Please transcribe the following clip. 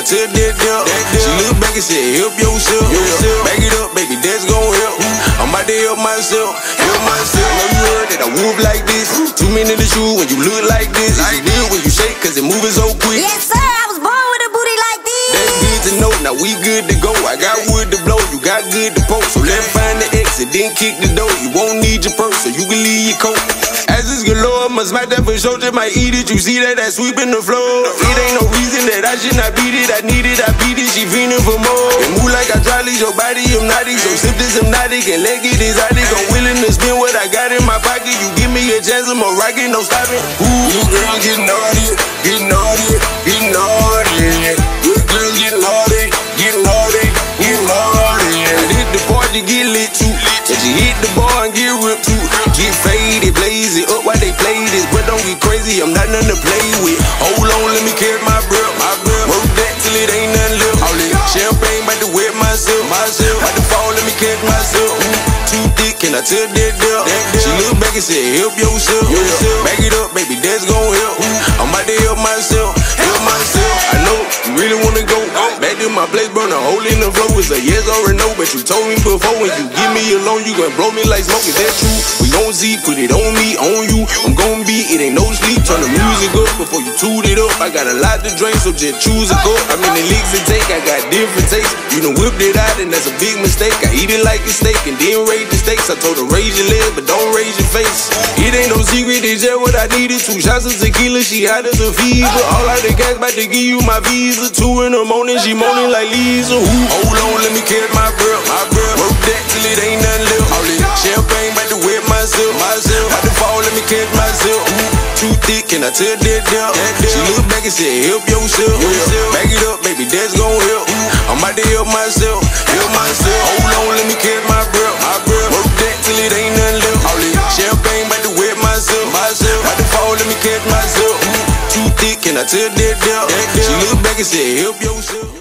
tell that girl. She look back and said, help yourself. Back it up, baby, that's gon' help. I'm about to help myself. Know you heard that I move like this. 2 men in the shoe when you look like this. It's good when you shake cause it moving so quick. Yes, sir, I was born with a booty like this. That's good to know, now we good to go. I got wood to blow, you got good to poke. So let's find the exit, then kick the door. You won't need your purse, so you can leave your coat. As this galore, must smack that for sure, just might eat it. You see that sweeping the floor. It ain't no reason that I should not beat it. I need it, I beat it, she feeling for more. And move like I try your body hypnotic. So sip this hypnotic and leg it exotic. I'm willing to spend what I got in my pocket. You give me a chance, I'm a rocket, no stopping. Ooh, you girl get naughty, get naughty, get naughty. Good girl get naughty, get naughty, get naughty. And hit the party, get lit too. And she hit the bar and get ripped too. Get faded, blaze it up while they play this. But don't get crazy, I'm not nothing to play with. Hold on, let me catch my breath. Work that till it ain't nothing left. All that champagne, about to wet myself. About to fall, let me catch myself. Too thick, can I tell that girl? She look back and said, help yourself. Back it up, baby, that's gon' help. I'm about to help myself. I know you really wanna go back to my place, burn a hole in the floor. It's a yes or a no, but you told me before when you give me a loan, you gon' blow me like smoke. Is that true? We gon' see, put it on me, on you. I'm gon' be, it ain't no sleep. Turn the music up before you toot it up. I got a lot to drink, so just choose a cup. I mean the leaks and take, I got different tastes. You done whipped it out and that's a big mistake. I eat it like a steak and then raise the stakes. I told her raise your leg, but don't raise your face. It ain't no secret, it's just what I needed. 2 shots of tequila, she hot as a fever. All out the gas, about to give you my visa. 2 in the morning, she moaning like Lisa. Hold on, let me catch my breath. Work that till it ain't nothing left. All that champagne, about to wet myself. About to fall, let me catch myself. Too thick, can I tell that girl? She look back and said, help yourself. Back it up, baby, that's gon' help. I'm about to help myself. Hold on, let me catch my breath. Work that till it ain't nothing left. All that champagne, about to wet myself. About to fall, let me catch myself. Too thick, can I tell that girl? She look back and said, help yourself.